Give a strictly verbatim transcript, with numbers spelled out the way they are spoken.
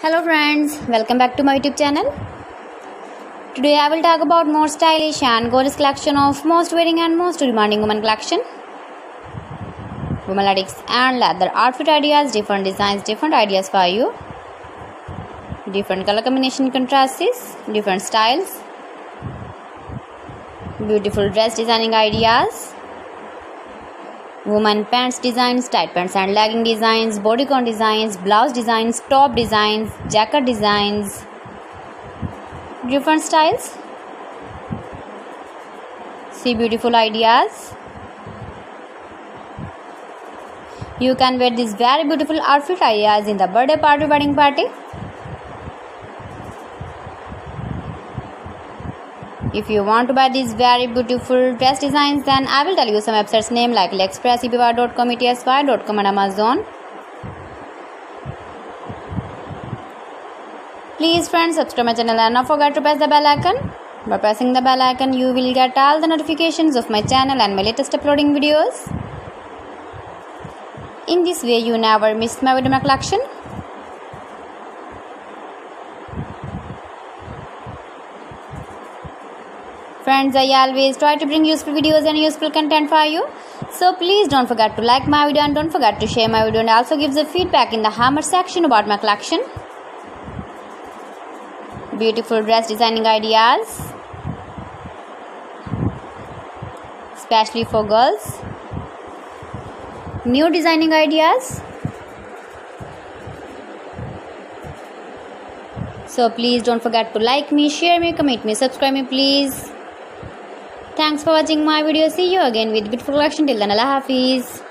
Hello friends, welcome back to my YouTube channel. Today I will talk about more stylish and gorgeous collection of most wearing and most demanding women collection. Women ladies and leather outfit ideas, different designs, different ideas for you. Different color combination contrasts, different styles. Beautiful dress designing ideas. Woman pants designs, tight pants and legging designs, bodycon designs, blouse designs, top designs, jacket designs, different styles. See beautiful ideas. You can wear these very beautiful outfit ideas in the birthday party, wedding party. If you want to buy these very beautiful dress designs, then I will tell you some websites name like AliExpress, E B Y dot com, E T S Y dot com and Amazon. Please friends, subscribe my channel and not forget to press the bell icon. By pressing the bell icon, you will get all the notifications of my channel and my latest uploading videos. In this way, you never miss my video collection. Friends, I always try to bring useful videos and useful content for you. So please don't forget to like my video and don't forget to share my video and also give the feedback in the comment section about my collection. Beautiful dress designing ideas, especially for girls. New designing ideas. So please don't forget to like me, share me, comment me, subscribe me please. Thanks for watching my video. See you again with beautiful collection. Till then, Allah Hafiz.